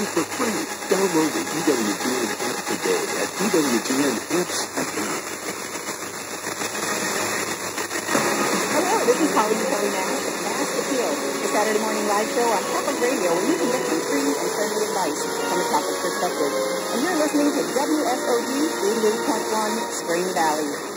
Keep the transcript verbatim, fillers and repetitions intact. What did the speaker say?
free for free. Download the E W G N app today at E W G N apps dot com. Hello, this is Holly Kelly Nash of Nash Appeal, the Saturday morning live show on Catholic Radio where you can get some free and friendly advice from a Catholic perspective. And you're listening to W S O D eighty-eight point one Spring Valley.